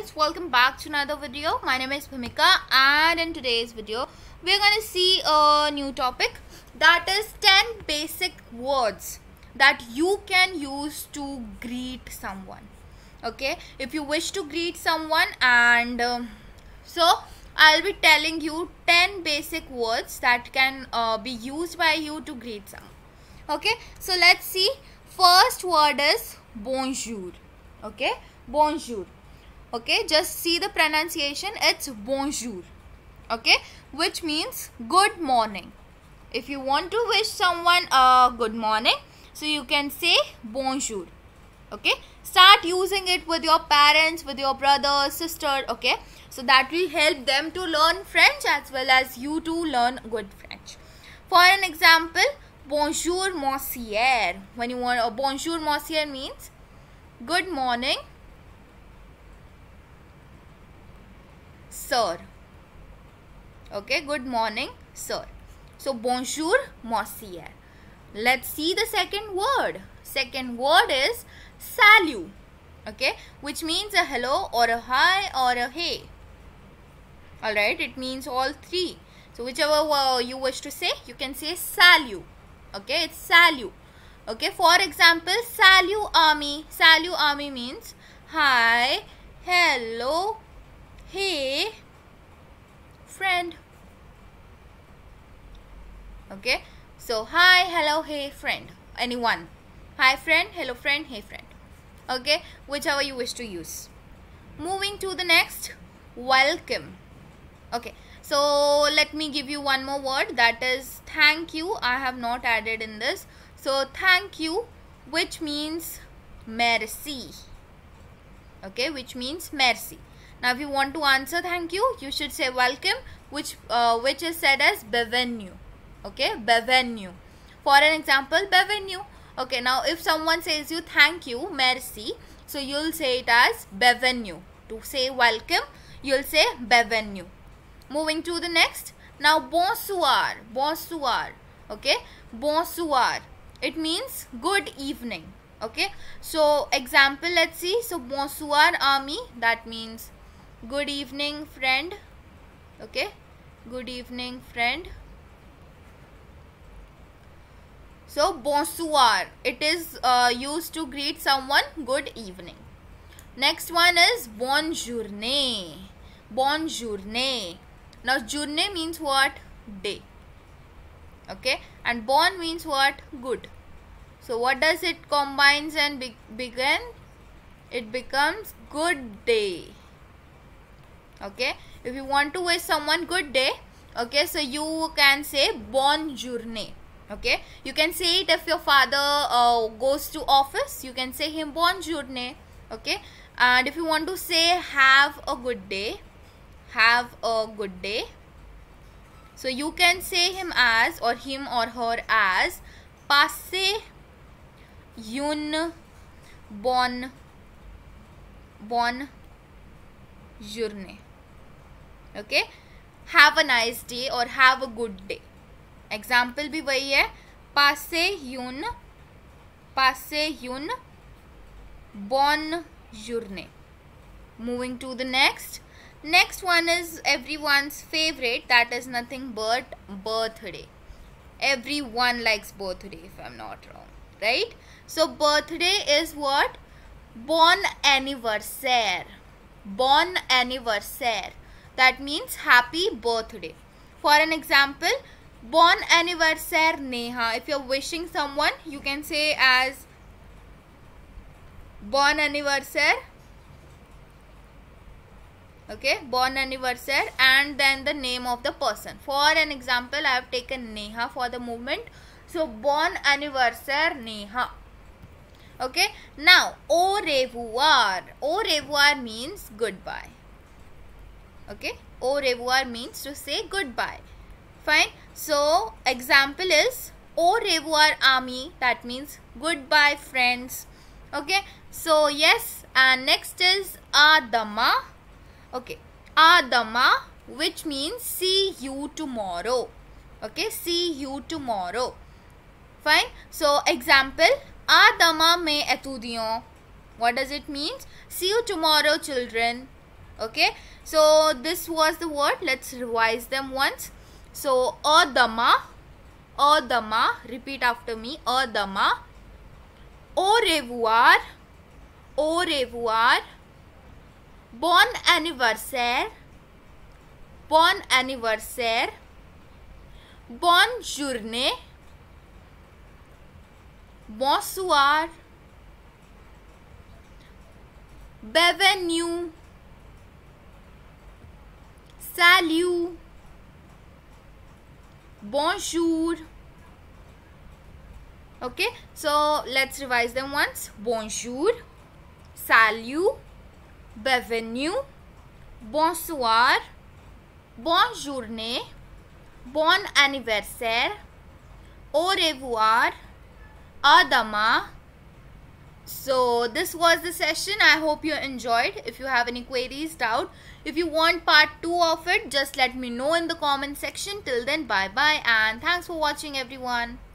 guys, welcome back to another video. My name is Bhumika and in today's video we're going to see a new topic, that is 10 basic words that you can use to greet someone. Okay, if you wish to greet someone, and so I'll be telling you 10 basic words that can be used by you to greet someone. Okay, so let's see. First word is bonjour. Okay, bonjour. Okay, just see the pronunciation, it's bonjour. Okay, which means good morning. If you want to wish someone a good morning, so you can say bonjour. Okay, start using it with your parents, with your brother, sister. Okay, so that will help them to learn French as well as you to learn good French. For an example, bonjour monsieur. When you want a bonjour monsieur means good morning sir. Okay, good morning sir. So bonjour monsieur. Let's see the second word. Second word is salut. Okay, which means a hello or a hi or a hey. Alright, it means all three. So whichever you wish to say, you can say salut. Okay, it's salut. Okay, for example, salut ami. Salut ami means hi, hello, hey, friend. Okay, so hi, hello, hey, friend. Anyone. Hi friend, hello friend, hey friend. Okay, whichever you wish to use. Moving to the next, welcome. Okay, so let me give you one more word, that is thank you. I have not added in this. So thank you, which means merci. Okay, which means merci. Now if you want to answer thank you, you should say welcome, which is said as bienvenue. Okay, bienvenue. For an example, bienvenue. Okay, now if someone says you thank you, merci, so you'll say it as bienvenue. To say welcome, you'll say bienvenue. Moving to the next. Now bonsoir. Bonsoir. Okay, bonsoir. It means good evening. Okay, so example, let's see. So bonsoir ami, that means good evening friend. Okay, good evening friend. So bonsoir, it is used to greet someone good evening. Next one is bonne journée. Bonne journée. Now journée means what? Day. Okay, and bonne means what? Good. So what does it combines and begin? It becomes good day. Okay, if you want to wish someone good day, okay, so you can say bonne journée. Okay, you can say it if your father goes to office, you can say him bonne journée. Okay, and if you want to say have a good day, have a good day, so you can say him as, or him or her as, passez une bonne journée. Okay, have a nice day or have a good day. Example भी वही है, passez une bonne journée. Moving to the next. Next one is everyone's favorite, that is nothing but birthday. Everyone likes birthday, if I'm not wrong, right? So birthday is what? Bon anniversaire. Bon anniversaire. That means happy birthday. For an example, bon anniversaire Neha. If you're wishing someone, you can say as bon anniversaire. Okay, bon anniversaire, and then the name of the person. For an example, I have taken Neha for the moment. So bon anniversaire Neha. Okay, now au revoir. Au revoir means goodbye. Okay, au revoir means to say goodbye. Fine. So example is au revoir ami, that means goodbye friends. Okay, so yes, and next is à demain. Okay, à demain, which means see you tomorrow. Okay, see you tomorrow. Fine. So example, à demain mes étudiants. What does it mean? See you tomorrow, children. Okay, so this was the word. Let's revise them once. So adama, repeat after me, adama. Au revoir, bon anniversaire, bonne journée, bonsoir, bienvenue, salut, bonjour. Okay, so let's revise them once. Bonjour, salut, bienvenue, bonsoir, bonne journée, bon anniversaire, au revoir, adama. So this was the session. I hope you enjoyed. If you have any queries, doubt, if you want part 2 of it, just let me know in the comment section. Till then, bye bye and thanks for watching everyone.